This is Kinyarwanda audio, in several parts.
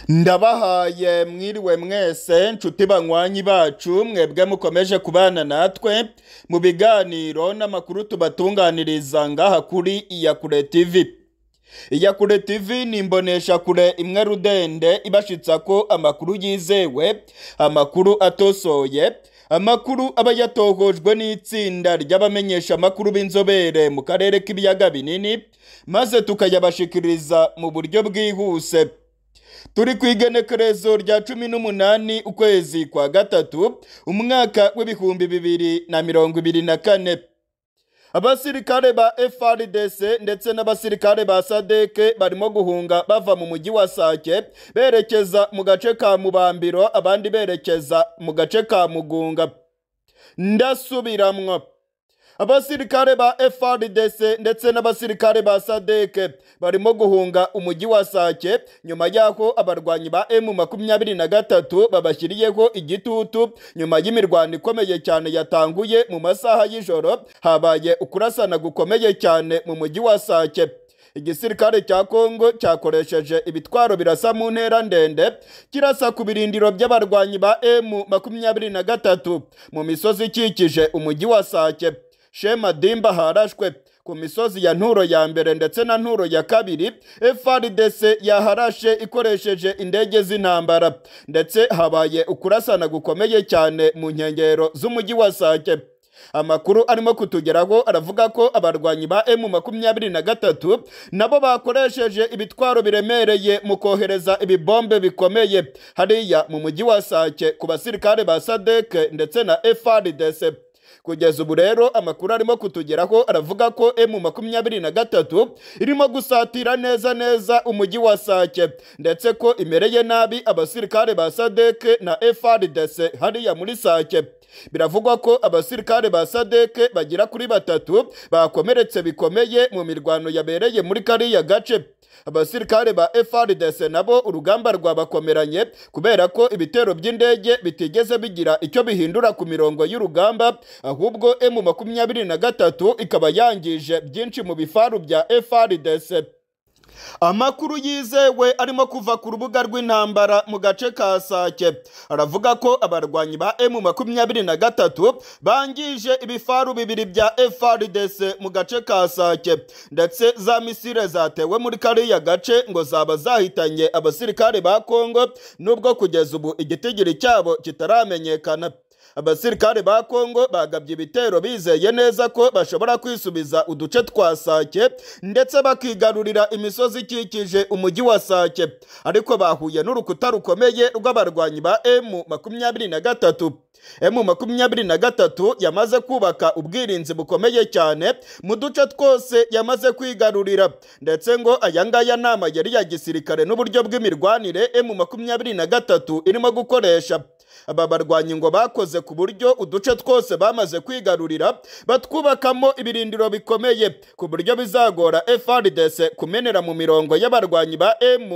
Ndabahaye mwiriwe mwese nshuti banywanyi bacu mwebwe mukomeje kubana natwe mu biganiro n'amakuru tubatunganiriza ngaha kuri Iyakure TV. Iyakure TV ni imbonesha kure imwe rudende ibashitsa ko amakuru yizewe, amakuru atosoye, amakuru aba yatohojwe n'itsinda ry'abamenyesha amakuru b'inzobere mu karere k'ibiyaga binini, maze tukayabashikiriza mu buryo bwihuse. Turi kwigenekerezo rya 18 ukwezi kwa gatatu umwaka w'ibihumbi 2024. Abasirikare ba FARDC ndetse n'abasirikare ba SADC barimo guhunga bava mu mujyi wa Sake berekeza mu gace ka Mubambiro, abandi berekeza mu gace ka Mugunga. Ndasubiramwo, abasirikare ba FARDC ndetse n'abasirikare ba SADC barimo guhunga umujyi wa Sake nyuma y'aho abarwanyi ba M23 babashyiriyeho igitutu nyuma y'imirwano ikomeye cyane yatanguye mu masaha y'ijoro. Habaye ukurasana gukomeye cyane mu mujyi wa Sake. Igisirikare cya Kongo cyakoresheje ibitwaro birasa mu ntera ndende kirasa ku birindiro by'abarwanyi ba M23 mu misozi ikikije umujyi wa Sake. Shema Dimba harashwe ku misozi ya Nturo ya mbere ndetse na Nturo ya kabiri. FARDC yaharashe ikoresheje indege z'intambara ndetse habaye ukurasana gukomeye cyane mu nkengero z'umujyi wa Sake. Amakuru arimo kutugeraho aravuga ko abarwanyi ba M23 nabo bakoresheje ibitwaro biremereye mu kohereza ibibombe bikomeye hariya mu mujyi wa Sake ku basirikare ba SADC ndetse na FARDC. Kugeza ubu rero amakuru arimo kutugeraho aravuga ko M23 irimo gusatira neza umujyi wa Sake ndetse ko imereye nabi abasirikare ba SADC na FARDC hariya muri Sake. Biravugwa ko abasirikare ba SADC bagira kuri 3 bakomeretse bikomeye mu mirwano yabereye muri kariya gace. Abasirikare ba FARDC nabo urugamba rwabakomeranye kubera ko ibitero by'indege bitigeze bigira icyo bihindura ku mirongo y'urugamba, ahubwo M23 ikaba yangije byinshi mu bifaru bya FARDC. Amakuru yizewe arimo kuva ku rubuga rw'intambara mu gace ka Sake aravuga ko abarwanyi ba M23 bangije ibifaru bibiri bya FARDC mu gace ka Sake, ndetse za misile zatewe muri kariya gace ngo zaba zahitanye abasirikare ba Kongo, nubwo kugeza ubu igitigiri cyabo kitaramenyekana. Abasirikare ba Kongo bagabye ibitero bizeye neza ko bashobora kwisubiza uduce twa Sake ndetse bakigarurira imisozi ikikije umujyi wa Sake, ariko bahuye n'urukuta rukomeye rw'abarwanyi ba M23. M23 yamaze kubaka ubwirinzi bukomeye cyane mu duce twose yamaze kwigarurira, ndetse ngo ayangaya nama yari ya gisirikare n'uburyo bw'imirwanire M23 irimo gukoresha. Aba barwanyi ngo bakoze ku buryo uduce twose bamaze kwigarurira batwubakamo ibirindiro bikomeye ku buryo bizagora FARDC kumenera mu mirongo y'abarwanyi ba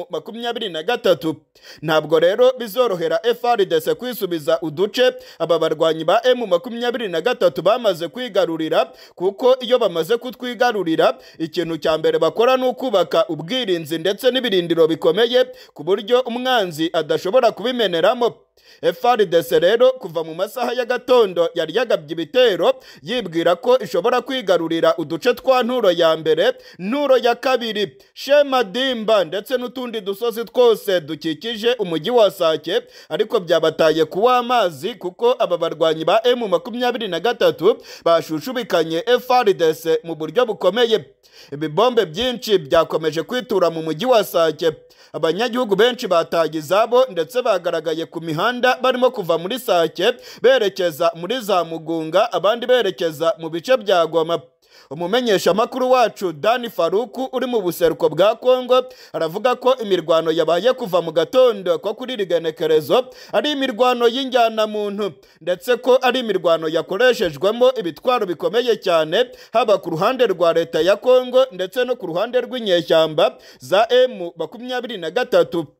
M23. Ntabwo rero bizorohera FARDC kwisubiza uduce aba barwanyi ba M23 bamaze kwigarurira, kuko iyo bamaze kutwigarurira ikintu cya mbere bakora ni ukubaka ubwirinzi ndetse n'ibirindiro bikomeye ku buryo umwanzi adashobora kubimeneramo. FARDC rero kuva mu masaha ya gatondo yari yagabye ibitero yibwira ko ishobora kwigarurira uduce twa Nturo ya mbere, Nturo ya kabiri, Shema Dimba ndetse n'utundi dusozi twose dukikije umujyi wa Sake, ariko byabataye kuwa amazi kuko aba barwanyi ba M23 bashushubikanye FARDC mu buryo bukomeye. Ibibombe byinshi byakomeje kwitura mu mujyi wa Sake. Abanyagihugu benshi bataye izabo ndetse bagaragaye ku mihanda barimo kuva muri Sake berekeza muri za Mugunga, abandi berekeza mu bice bya Goma. Umumenyesha amakuru wacu Dani Faruku uri mu buseruko bwa Kongo aravuga ko imirwano yabaye kuva mu gatondo ko kuri rigenekerezo ari imirwano y'injyana muntu, ndetse ko ari imirwano yakoreshejwemo ibitwaro bikomeye cyane haba ku ruhande rwa leta ya Kongo ndetse no ku ruhande rw'inyeshyamba za M23.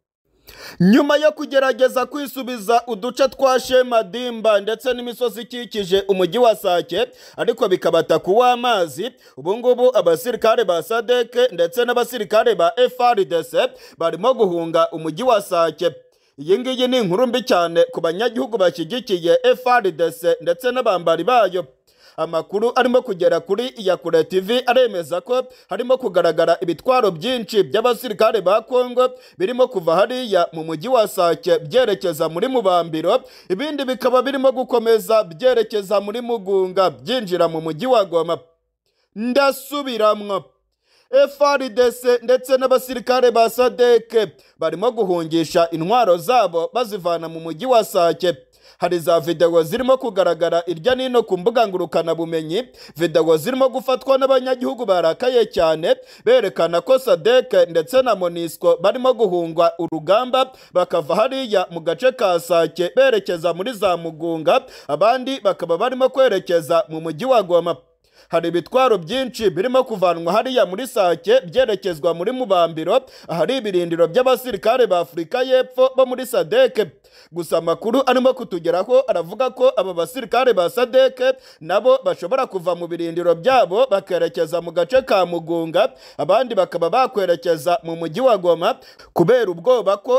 nyuma yo kugerageza kwisubiza uduce twa Shemadimba ndetse n'imisozi ikikije umujyi wa Sake ariko bikabata kuwa amazi, ubu ngubu abasirikare ba SADC ndetse n'abasirikare ba FARDC barimo guhunga umujyi wa Sake. Iyi ngiyi ni inkuru mbi cyane ku banyagihugu bashyigikiye FARDC ndetse n'abambari bayo. Amakuru arimo kugera kuri Iyakure TV aremeza ko harimo kugaragara ibitwaro byinshi by'abasirikare ba Kongo birimo kuva hariya mu mujyi wa Sake byerekeza muri Mubambiro, ibindi bikaba birimo gukomeza byerekeza muri Mugunga byinjira mu mujyi wa Goma. Ndasubiramwo, FARDC ndetse n'abasirikare ba SADC barimo guhungisha intwaro zabo bazivana mu mujyi wa Sake. Hari za video zirimo kugaragara irya nino ku mbuga ngurukana bumenyi, video zirimo gufatwa n'abanyagihugu barakaye cyane berekana ko SADC ndetse na MONUSCO barimo guhungwa urugamba bakava hariya mu gace ka Sake berekeza muri za Mugunga, abandi bakaba barimo kwerekeza mu mujyi wa Goma. Hari ibitwaro byinshi birimo kuvanwa hariya muri Sake byerekezwa muri Mubambiro, ahari ibirindiro by'abasirikare ba Afurika y'Epfo bo muri SADC. Gusa amakuru arimo kutugeraho aravuga ko aba basirikare ba SADC nabo bashobora kuva mu birindiro byabo bakerekeza mu gace ka Mugunga, abandi bakaba bakwerekeza mu mujyi wa Goma kubera ubwoba ko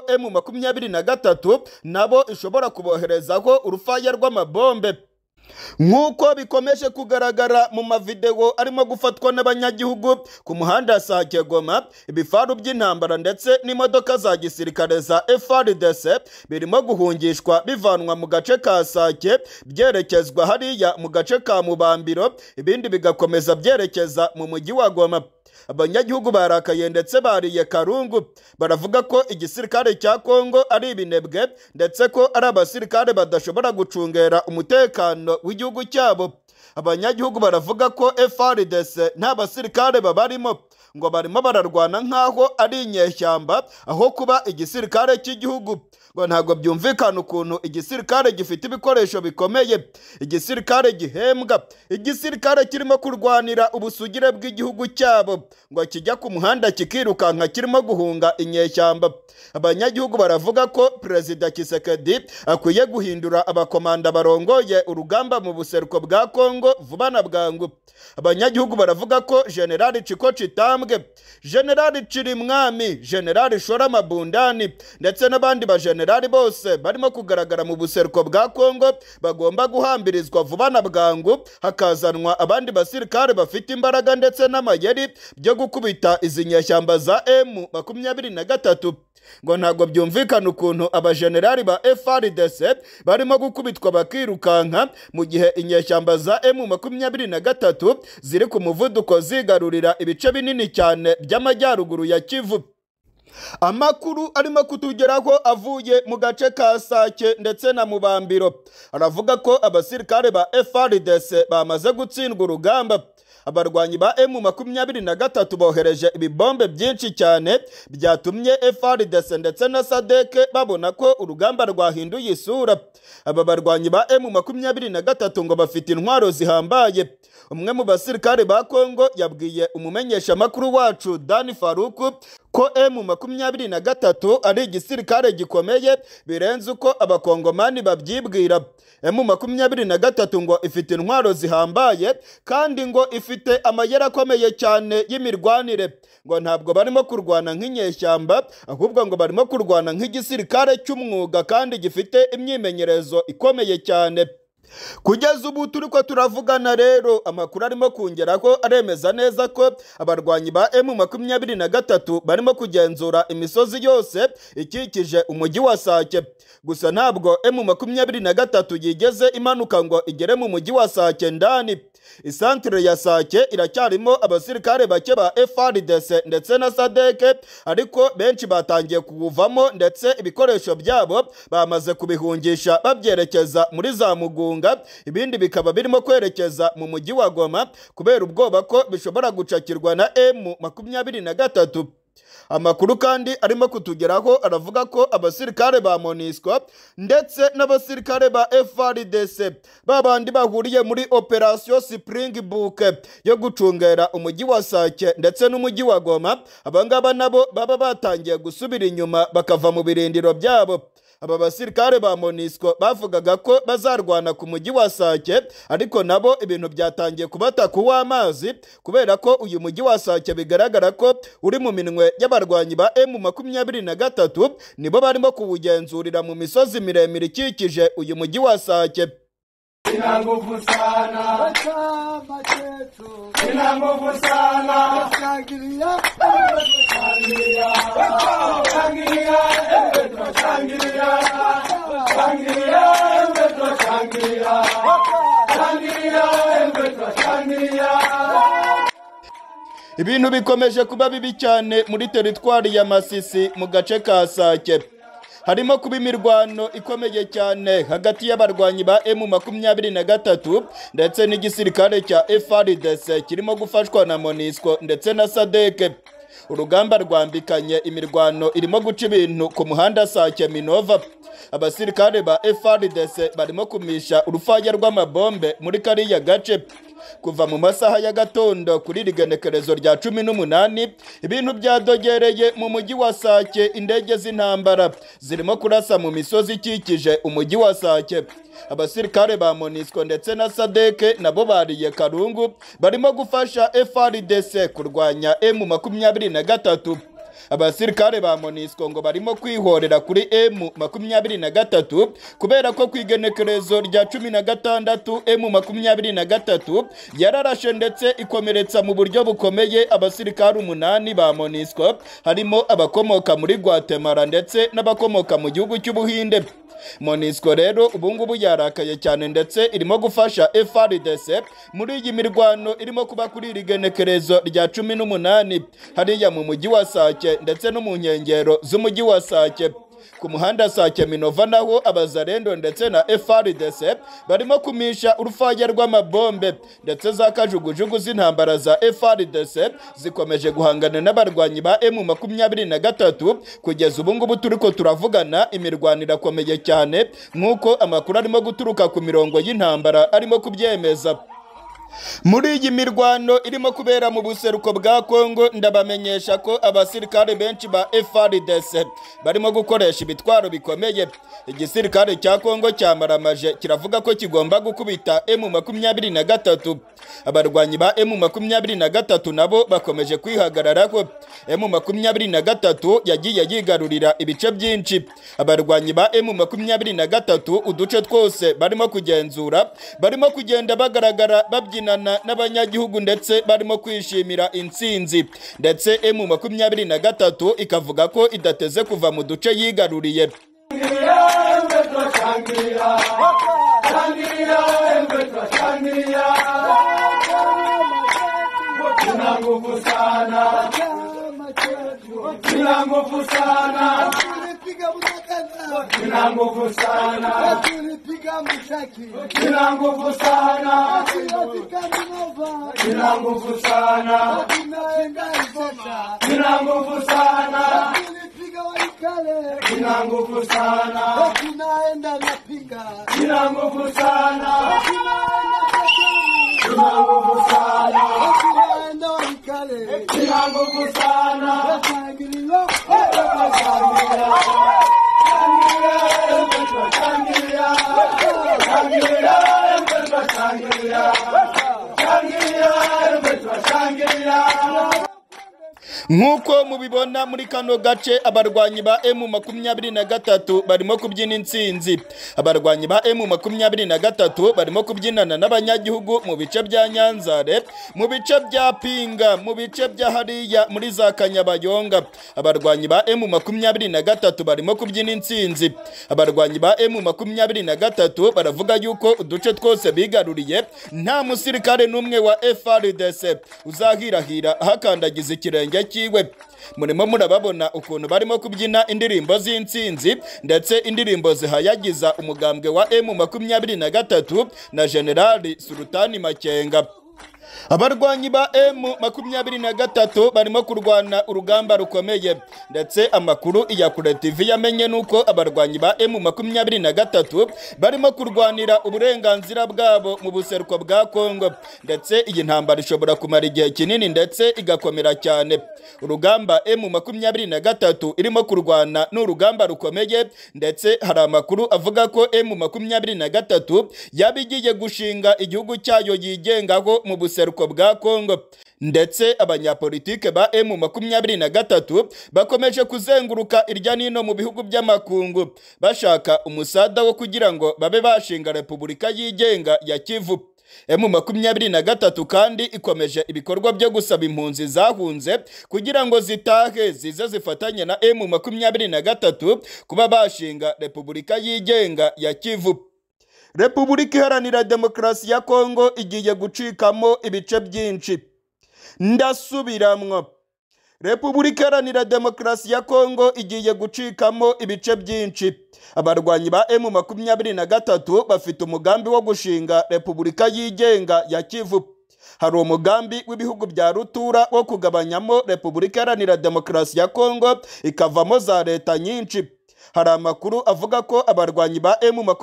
M23 nabo ishobora kuboherezaho urufaya rw'amabombe. Nk'uko bikomeje kugaragara mu mavideo arimo gufatwa n'abanyagihugu ku muhanda Sake Goma, ibifaru by'intambara ndetse n'imodoka za gisirikare za FARDC birimo guhungishwa bivanwa mu gace ka Sake byerekezwa hariya mu gace ka Mubambiro, ibindi bigakomeza byerekeza mu mujyi wa Goma. Abanyagihugu barakaye ndetse bariye karungu, baravuga ko igisirikare cya Kongo ari ibinebwe ndetse ko ari abasirikare badashobora gucungera umutekano w'igihugu cyabo. Abanyagihugu baravuga ko FARDC nta basirikare babarimo, ngo barimo bararwana nk'aho ari inyeshyamba aho kuba igisirikare cy'igihugu. Ngo ntabwo byumvikana ukuntu igisirikare gifite ibikoresho bikomeye, igisirikare gihembwa, igisirikare kirimo kurwanira ubusugire bw'igihugu cyabo, ngo kijya ku muhanda kikirukanka kirimo guhunga inyeshyamba. Abanyagihugu baravuga ko Perezida Tshisekedi akwiye guhindura abakomanda barongoye urugamba mu buseruko bwa Kongo vuba na bwangu. Abanyagihugu baravuga ko General Chiko Chitambwe, General Chirimwami, General Shora Mabundani ndetse n'abandi ba generali bose barimo kugaragara mu buseruko bwa Kongo bagomba guhambirizwa vuba na bwangu, hakazanwa abandi basirikare bafite imbaraga ndetse n'amayeri byo gukubita izi nyeshyamba za M23. Ngo ntabwo byumvikana ukuntu abajenerali ba FARDC barimo gukubitwa bakirukanka mu gihe inyeshyamba za M23 ziri ku muvuduko zigarurira ibice binini cyane by'amajyaruguru ya Kivu. Amakuru arimo kutugeraho avuye mu gace ka Sake ndetse na Mubambiro aravuga ko abasirikare ba FARDC bamaze gutsindwa urugamba. Abarwanyi ba M23 bohereje ibibombe byinshi cyane byatumye FARDC ndetse na SADC babona ko urugamba rwahinduye isura. Aba barwanyi ba M23 ngo bafite intwaro zihambaye. Umwe mu basirikare ba Kongo yabwiye umumenyesha makuru wacu Dani Faruku ko M23 ari igisirikare gikomeye birenze uko abakongomani babyibwira. M23 ngo ifite intwaro zihambaye kandi ngo ifite amayeri akomeye cyane y'imirwanire. Ngo ntabwo barimo kurwana nk'inyeshyamba, ahubwo ngo barimo kurwana nk'igisirikare cy'umwuga kandi gifite imyimenyerezo ikomeye cyane. Kugeza ubu turiko turavugana rero amakuru arimo kungeraho aremeza neza ko abarwanyi ba M23 barimo kugenzura imisozi yose ikikije umujyi wa Sake. Gusa ntabwo M23 yigeze imanuka ngo igere mu mujyi wa Sake ndani. Isantere ya Sake iracyarimo abasirikare bake ba FARDC ndetse na SADC, ariko benshi batangiye kuvamo ndetse ibikoresho byabo bamaze kubihungisha babyerekeza muri za Mugunga, ibindi bikaba birimo kwerekeza mu mujyi wa Goma kubera ubwoba ko bishobora gucakirwa na M23. Amakuru kandi arimo kutugeraho aravuga ko abasirikare ba MONUSCO ndetse n'abasirikare ba FARDC babandi bahuriye muri operation Springbok yo gucungera umujyi wa Sake ndetse n'umujyi wa Goma, abangaba nabo baba batangiye gusubira inyuma bakava mu birindiro byabo. Aba basirikare ba MONUSCO bavugaga ko bazarwana ku mujyi wa Sake, ariko nabo ibintu byatangiye kubata kuw'amazi kubera ko uyu mujyi wa Sake bigaragara ko uri mu minwe y'abarwanyi ba M23, nibo barimo kuwugenzurira mu misozi miremire ikikije uyu mujyi wa Sake. Inanguvu sana chama chetu, inanguvu sana shangilia, shangilia, shangilia, shangilia, shangilia, shangilia, shangilia, shangilia. Ibintu bikomeje kuba bibi cyane muri teritwari ya Masisi mu gace ka Sake. Harimo kuba imirwano ikomeye cyane hagati y'abarwanyi ba M23 ndetse n'igisirikare cya FARDC kirimo gufashwa na MONUSCO ndetse na SADC. Urugamba rwambikanye, imirwano irimo guca ibintu ku muhanda Sake Minova. Abasirikare ba FARDC barimo kumisha urufaya rw'amabombe muri kariya gace. Kuva mu masaha ya gatondo kuri rigenekerezo rya 18 ibintu byadogereye mu mujyi wa Sake. Indege z'intambara zirimo kurasa mu misozi ikikije umujyi wa Sake. Abasirikare ba MONUSCO ndetse na SADC nabo bariye karungu, barimo gufasha FARDC kurwanya M23. Abasirikare ba MONUSCO ngo barimo kwihorera kuri M23 kubera ko kwigenekerezo rya 16 M23 yararashe ndetse ikomeretsa mu buryo bukomeye abasirikare 8 ba MONUSCO, harimo abakomoka muri Guatemala ndetse n'abakomoka mu gihugu cy'Ubuhinde. MONUSCO rero ubungubu yarakaye cyane ndetse irimo gufasha FARDC muri iyi mirwano irimo kuba kuri rigenekerezo rya 18 hariya mu mujyi wa Sake ndetse no mu nkengero z'umujyi wa Sake. Ku muhanda Sake Minova naho abazarendo ndetse na FARDC barimo kumisha urufaya rw'amabombe ndetse za kajugujugu z'intambara za FARDC zikomeje guhangana n'abarwanyi ba M23. Kugeza ubungubu turiko turavugana imirwano irakomeye cyane nk'uko amakuru arimo guturuka ku mirongo y'intambara arimo kubyemeza. Muri iyi mirwano irimo kubera mu buseruko bwa Kongo, ndabamenyesha ko abasirikare benshi ba FARDC barimo gukoresha ibitwaro bikomeye. Igisirikare cya Kongo cyamaramaje kiravuga ko kigomba gukubita M23. Abarwanyi ba M23 nabo bakomeje kwihagararaho. M23 yagiye yigarurira ibice byinshi. Abarwanyi ba M23 uduce twose barimo kugenzura, barimo kugenda bagaragara babyina n'abanyagihugu ndetse barimo kwishimira intsinzi, ndetse M23 ikavuga ko idateze kuva mu duce yigaruriye. Nk'uko mubibona muri kano gace, abarwanyi ba M23 barimo kubyina intsinzi. Abarwanyi ba M23 barimo kubyinana n'abanyagihugu mu bice bya Nyanzare, mu bice bya Pinga, mu bice bya hariya muri za Kanyabayonga. Abarwanyi ba M23 barimo kubyina intsinzi. Abarwanyi ba M23 baravuga yuko uduce twose bigaruriye nta musirikare n'umwe wa FARDC uzahirahira hakandagiza ikirenge kiwe. Murimo murababona ukuntu barimo kubyina indirimbo z'intsinzi ndetse indirimbo zihayagiza umugambwe wa M23 na Generali Sultani Makenga. Abarwanyi ba M23 barimo kurwana urugamba rukomeye, ndetse amakuru ya Kure TV yamenye nuko abarwanyi ba M23 barimo kurwanira uburenganzira bwabo mu buseruko bwa Kongo, ndetse iyi ntambara ishobora kumara igihe kinini ndetse igakomera cyane. Urugamba M23 irimo kurwana n'urugamba rukomeye, ndetse hari amakuru avuga ko M23 yabigiye gushinga igihugu cyayo yigengaho mu buseruko bwa Kongo, ndetse abanyapolitike ba M23 bakomeje kuzenguruka irya nino mu bihugu by'amakungu bashaka umusada wo kugira ngo babe bashinga Repubulika yigenga ya Kivu. M23 kandi ikomeje ibikorwa byo gusaba impunzi zahunze kugira ngo zitahe zize zifatanye na M23 kuba bashinga Repubulika yigenga ya Kivu. Repubulika Iharanira Demokarasi ya Kongo igiye gucikamo ibice byinshi. Ndasubiramwo. Repubulika Iharanira Demokarasi ya Kongo igiye gucikamo ibice byinshi. Abarwanyi ba M23 bafite umugambi wo gushinga Repubulika yigenga ya Kivu. Hari umugambi w'ibihugu bya rutura wo kugabanyamo Repubulika Iharanira Demokarasi ya Kongo ikavamo za leta nyinshi. Hari amakuru avuga ko abarwanyi ba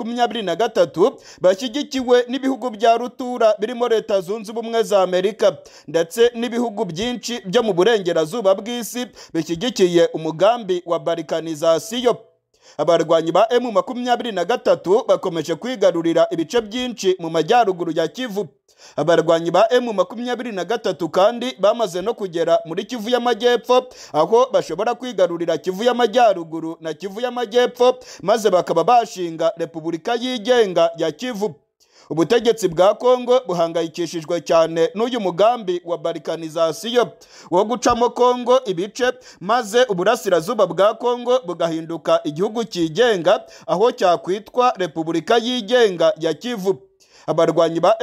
M23 bashyigikiwe n'ibihugu bya rutura birimo Leta Zunze Ubumwe za Amerika, ndetse n'ibihugu byinshi byo mu burengerazuba bw'isi bishyigikiye umugambi wa balkanizasiyo. Abarwanyi ba M23 bakomeje kwigarurira ibice byinshi mu majyaruguru ya Kivu. Abarwanyi ba M23 kandi bamaze no kugera muri Kivu y'Amajyepfo, aho bashobora kwigarurira Kivu y'Amajyaruguru na Kivu y'Amajyepfo, maze bakaba bashinga Repubulika yigenga ya Kivu. Ubutegetsi bwa Kongo buhangayikishijwe cyane n'uyu mugambi wa balkanizasiyo wo gucamo Kongo ibice, maze uburasirazuba bwa Kongo bugahinduka igihugu cyigenga aho cyakwitwa Repubulika yigenga ya Kivu. Abarwanyi ba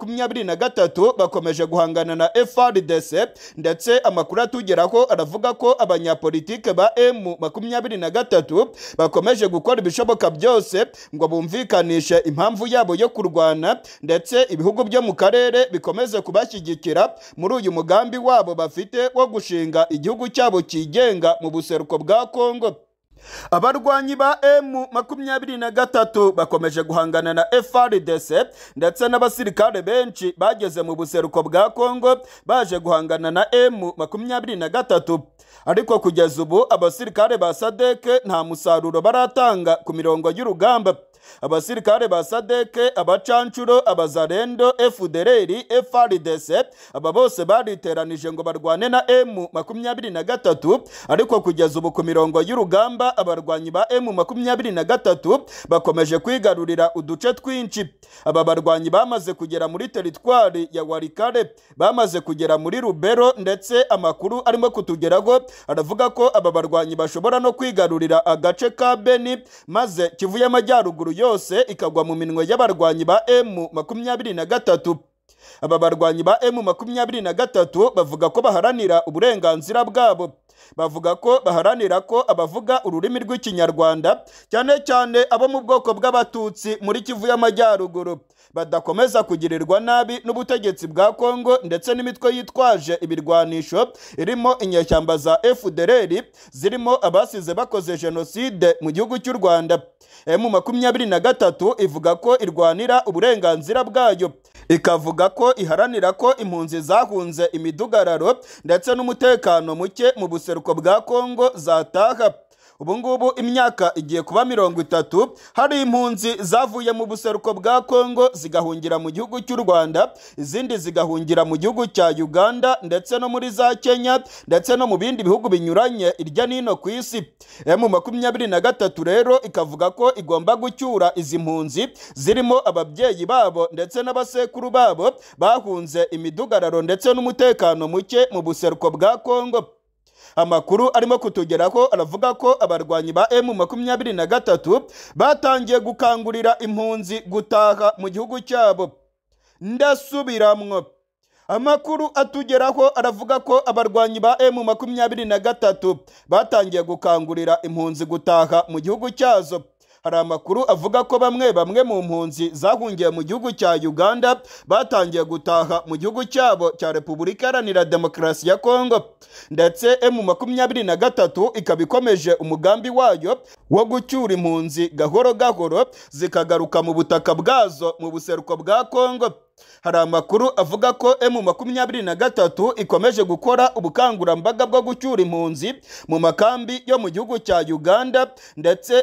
M23 bakomeje guhangana na FARDC, ndetse amakuru atugeraho aravuga ko abanyapolitike ba M23 bakomeje gukora ibishoboka byose ngo bumvikanishe impamvu yabo yo kurwana, ndetse ibihugu byo mu karere bikomeze kubashyigikira muri uyu mugambi wabo bafite wo gushinga igihugu cyabo cyigenga mu buseruko bwa Kongo. Abarwanyi ba M23 bakomeje guhangana na FARDC, ndetse n'abasirikare benshi bageze mu buseruko bwa Kongo baje guhangana na M23, ariko kugeza ubu abasirikare ba SADC nta musaruro baratanga ku mirongo y'urugamba. Abasirikare ba SADC, abacancuro, abazarendo, FDLR, FARDC, aba bose bariteranije ngo barwane na M23, ariko kugeza ubu ku mirongo y'urugamba abarwanyi ba M23 bakomeje kwigarurira uduce twinshi. Aba barwanyi bamaze kugera muri teritwari ya Warikare, bamaze kugera muri Rubero, ndetse amakuru arimo kutugeraho aravuga ko aba barwanyi bashobora no kwigarurira agace ka Beni, maze Kivu y'Amajyaruguru yose ikagwa mu minwe y'abarwanyi ba M23. Aba barwanyi ba M23 bavuga ko baharanira uburenganzira bwabo. Bavuga ko baharanira ko abavuga ururimi rw'Ikinyarwanda, cyane cyane abo mu bwoko bw'Abatutsi muri Kivu y'Amajyaruguru, badakomeza kugirirwa nabi n'ubutegetsi bwa Kongo, ndetse n'imitwe yitwaje ibirwanisho irimo inyeshyamba za FDLR zirimo abasize bakoze jenoside mu gihugu cy'u Rwanda. M23 ivuga ko irwanira uburenganzira bwayo, ikavuga ko iharanira ko impunzi zahunze imidugararo ndetse n'umutekano muke mu buseruko bwa Kongo zataha. Ubu ngubu imyaka igiye kuba 30 hari impunzi zavuye mu buseruko bwa Kongo zigahungira mu gihugu cy'u Rwanda, izindi zigahungira mu gihugu cya Uganda, ndetse no muri za Kenya, ndetse no mu bindi bihugu binyuranye irya nino ku isi. M23 rero ikavuga ko igomba gucyura izi mpunzi zirimo ababyeyi babo ndetse n'abasekuru babo bahunze imidugararo ndetse n'umutekano muke mu buseruko bwa Kongo. Amakuru arimo kutugeraho aravuga ko abarwanyi ba M23 batangiye gukangurira impunzi gutaha mu gihugu cyabo. Ndasubiramwo. Amakuru atugeraho aravuga ko abarwanyi ba M23 batangiye gukangurira impunzi gutaha mu gihugu cyazo. hari amakuru avuga ko bamwe mu mpunzi zahungiye mu gihugu cya Uganda batangiye gutaha mu gihugu cyabo cya Repubulika Iharanira Demokarasi ya Kongo, ndetse M23 ikaba ikomeje umugambi wayo wo gucyura impunzi gahoro gahoro zikagaruka mu butaka bwazo mu buseruko bwa Kongo. Hari amakuru avuga ko M23 ikomeje gukora ubukangurambaga bwo gucyura impunzi mu makambi yo mu gihugu cya Uganda, ndetse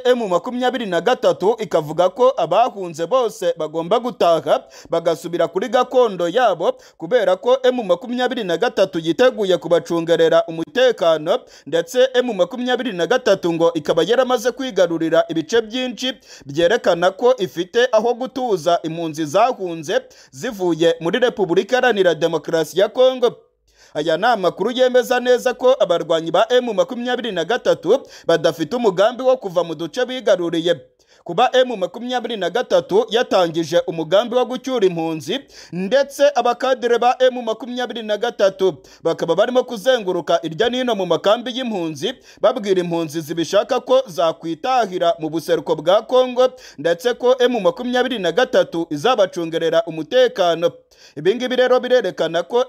M23 ikavuga ko abahunze bose bagomba gutaha bagasubira kuri gakondo yabo, kubera ko M23 yiteguye kubacungerera umutekano, ndetse M23 ngo ikaba yaramaze kwigarurira ibice byinshi byerekana ko ifite aho gutuza impunzi zahunze zivuye muri Repubulika Iharanira Demokarasi ya Kongo. Aya ni amakuru yemeza neza ko abarwanyi ba M23 badafite umugambi wo kuva mu duce bigaruriye. Kuba M23 yatangije umugambi wo gucyura impunzi, ndetse abakadire ba M23 bakaba barimo kuzenguruka irya nino mu makambi y'impunzi babwira impunzi zibishaka ko zakwitahira mu buseruko bwa Kongo, ndetse ko M23 izabacungerera umutekano. Ibingibi rero birerekana ko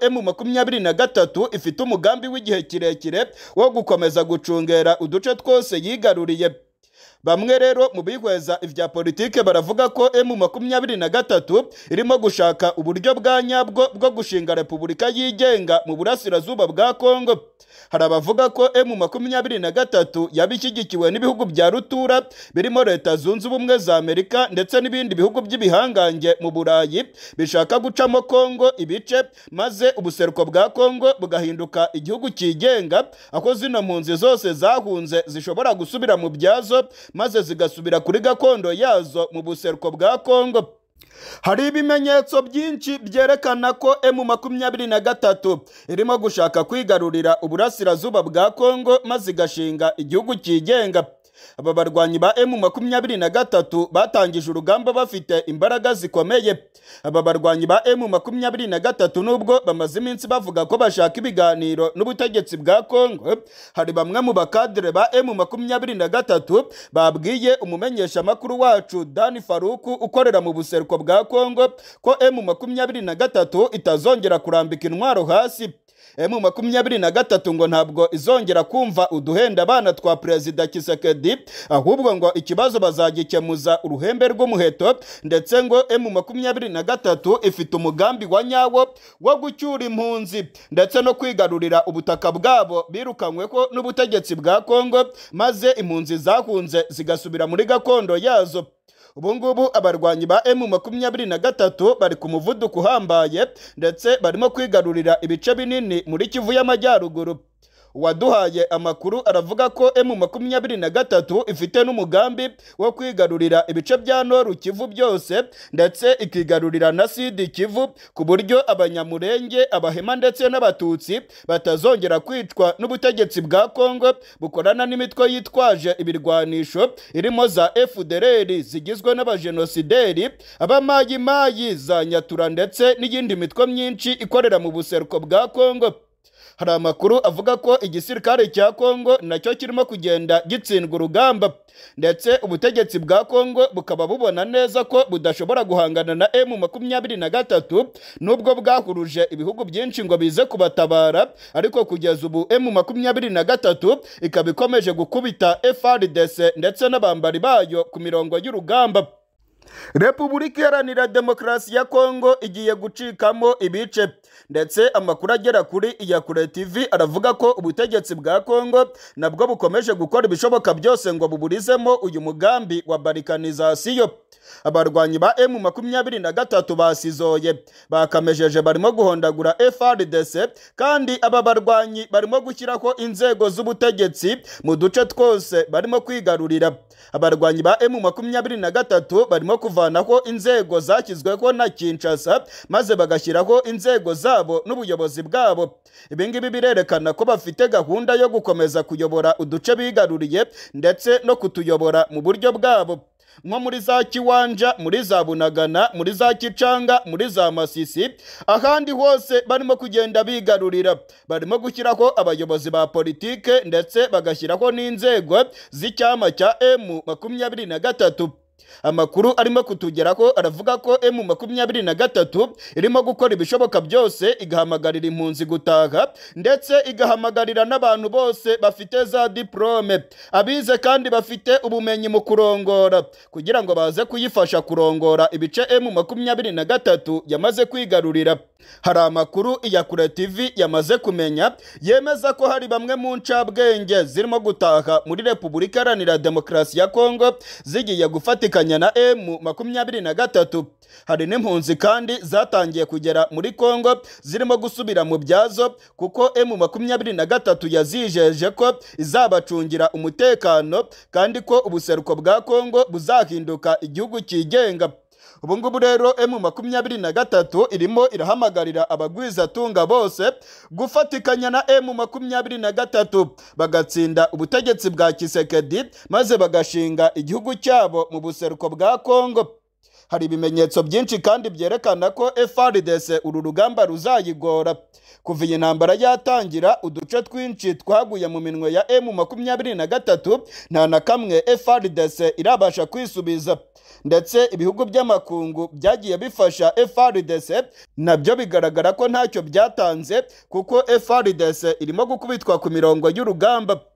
M23 ifite umugambi w'igihe kirekire wo gukomeza gucungera uduce twose yigaruriye. Bamwe rero mu bihweza ivya politike baravuga ko M23 irimo gushaka uburyo bwa nyabwo bwo gushinga Repubulika yigenga mu burasirazuba bwa Kongo. Hari abavuga ko M23 yabishyigikiwe n'ibihugu bya rutura birimo Leta Zunze Ubumwe za Amerika ndetse n'ibindi bihugu by'ibihangange mu Burayi bishaka gucamo Kongo ibice, maze ubuseruko bwa Kongo bugahinduka igihugu kigenga, aho zino mpunzi zose zahunze zishobora gusubira mu byazo maze zigasubira kuri gakondo yazo mu buseruko bwa Kongo. Hari ibimenyetso byinshi byerekana ko M23 irimo gushaka kwigarurira uburasirazuba bwa Kongo maze igashinga igihugu kigenga. Aba barwanyi ba M23 batangije urugamba bafite imbaraga zikomeye. Aba barwanyi ba M23 nubwo bamaze iminsi bavuga ko bashaka ibiganiro n'ubutegetsi bwa Kongo, hari bamwe mu bakadire ba M23 babwiye umumenyesha makuru wacu Dani Faruku ukorera mu buseruko bwa Kongo ko M23 itazongera kurambika intwaro hasi. M23 ngo ntabwo izongera kumva uduhenda abana twa Perezida Tshisekedi, ahubwo ngo ikibazo bazagikemuza uruhembe rw'umuheto, ndetse ngo M23 ifite umugambi wa nyawo wo gucyura impunzi ndetse no kwigarurira ubutaka bwabo birukanyweho n'ubutegetsi bwa Kongo, maze impunzi zahunze zigasubira muri gakondo yazo. Ubungubu abarwanyi ba M23 bari ku muvuduko uhambaye, ndetse barimo kwigarurira ibice binini muri Kivu y'Amajyaruguru. Uwaduhaye amakuru aravuga ko M23 ifite n'umugambi wo kwigarurira ibice bya Noru Kivu byose, ndetse ikigarurira na Sidi Kivu, ku buryo Abanyamurenge, Abahema ndetse n'Abatutsi batazongera kwicwa n'ubutegetsi bwa Kongo bukorana n'imitwe yitwaje ibirwanisho irimo za FDLR zigizwe n'abajenosideri, abamayimayi, za Nyatura ndetse n'iyindi mitwe myinshi ikorera mu buseruko bwa Kongo. Hari amakuru avuga ko igisirikare cya Kongo nacyo kirimo kugenda gitsindwa urugamba, ndetse ubutegetsi bwa Kongo bukaba bubona neza ko budashobora guhangana na M23 nubwo bwahuruje ibihugu byinshi ngo bize kubatabara, ariko kugeza ubu M23 ikaba ikomeje gukubita FARDC ndetse n'abambari bayo ku mirongo y'urugamba. Repubulika Iharanira Demokarasi ya Kongo igiye gucikamo ibice, ndetse amakuru agera kuri Iyakure TV aravuga ko ubutegetsi bwa Kongo nabwo bukomeje gukora ibishoboka byose ngo buburizemo uyu mugambi wa barikanizasiyo. Abarwanyi ba M23 basizoye bakamejeje barimo guhondagura FARDC, kandi aba barwanyi barimo gushyiraho inzego z'ubutegetsi mu duce twose barimo kwigarurira. Abarwanyi ba M23 barimo kuvanaho inzego zashyizweho na Kinshasa maze bagashyiraho inzego zabo n'ubuyobozi bwabo. Ibingibi birerekana ko bafite gahunda yo gukomeza kuyobora uduce bigaruriye ndetse no kutuyobora mu buryo bwabo. nko muri za Kiwanja, muri za Bunagana, muri za Kicanga, muri za Masisi, ahandi hose barimo kugenda bigarurira. Barimo gushyiraho abayobozi ba politike ndetse bagashyiraho n'inzego z'icyama cya M23. Amakuru arimo kutugeraho aravuga ko M23 irimo gukora ibishoboka byose igahamagarira impunzi gutaha ndetse igahamagarira n'abantu bose bafite za diplome, abize kandi bafite ubumenyi mu kurongora, kugira ngo baze kuyifasha kurongora ibice M23 yamaze kwigarurira. Hari amakuru ya Kure TV yamaze kumenya yemeza ko hari bamwe mu ncabwenge zirimo gutaha muri Repubulika Iharanira Demokarasi ya Kongo zigiye gufatikanya na M23. Hari n'impunzi kandi zatangiye kugera muri Kongo zirimo gusubira mu byazo, kuko M23 yazijeje ko izabacungira umutekano kandi ko ubuseruko bwa Kongo buzahinduka igihugu cyigenga. Ubu ngubu rero M23 irimo irahamagarira abagwizatunga bose gufatikanya na M23 bagatsinda ubutegetsi bwa Kisekedi maze bagashinga igihugu cyabo mu buseruko bwa Kongo. Hari ibimenyetso byinshi kandi byerekana ko FARDC uru rugamba ruzayigora. Kuva iyi ntambara yatangira, uduce twinshi twaguye mu minwe ya M23, nta na kamwe FARDC irabasha kwisubiza. Ndetse ibihugu by'amakungu byagiye bifasha FARDC nabyo bigaragara ko ntacyo byatanze, kuko FARDC irimo gukubitwa ku mirongo y'urugamba.